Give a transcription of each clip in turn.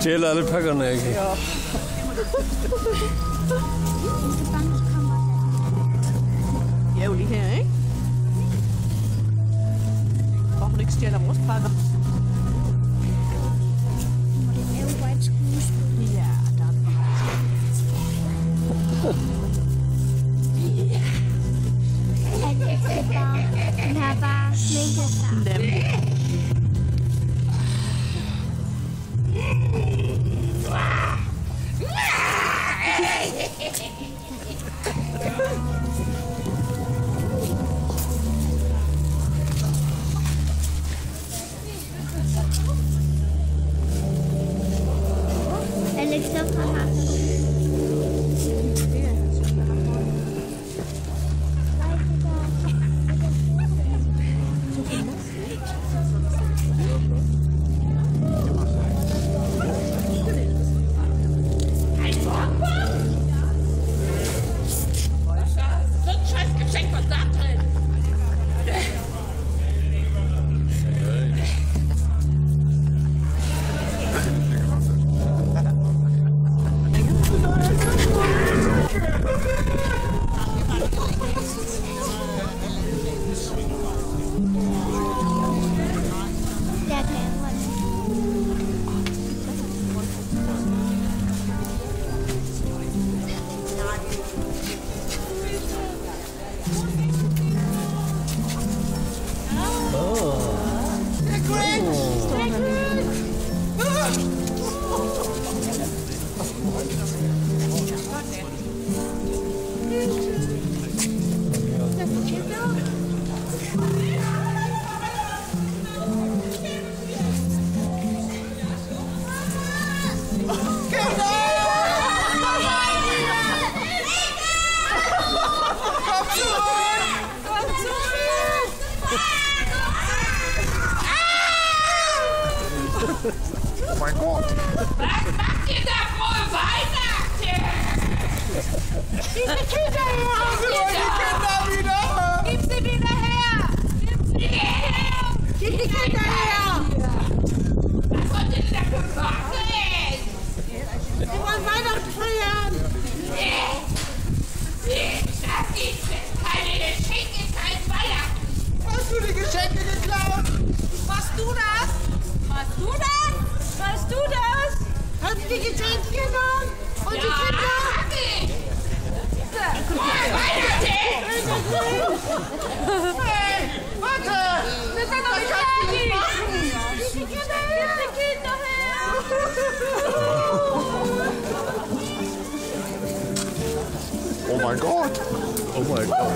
stjæler alle pakkerne, ikke? Ja. Jeg er jo lige her, ikke? Og hun ikke stjæler vores pakker. Det er jo bare et skuespil. Ja, der er Den har bare sminket sig. nemlig. Alex, stop her. Oh mein Gott! Was macht ihr da frohe Weihnachten? Diese Kinder her! Die Kinder wieder! Gib sie wieder her! Gib die Kinder her! Was wollt ihr denn da für Kochen? Wir wollen Weihnachten feiern! Das ist keine Geschenke, kein Weihnachten! Hast du die Geschenke geklaut? Machst du das? Machst du das? Machst du das? Hast du die Geschenke genommen? Und die Kinder? Hab ich! Weihnachten! Hey, warte! Wir sind noch nicht fertig! Gib die Kinder her! Oh mein Gott! Oh mein Gott.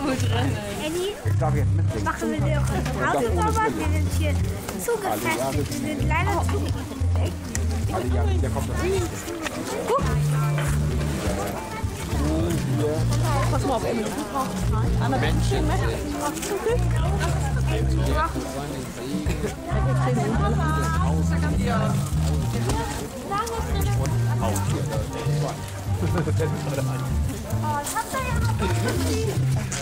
Eddie, Ich darf jetzt mitbringen. machen wir dir auch ein Autosauber? Wir sind hier zugefestigt. Wir sind leider zugefestigt. Also ja, der kommt noch nicht. Guck. Pass mal auf, Emily. Anna, Menschen. Oh, das habt ihr ja noch.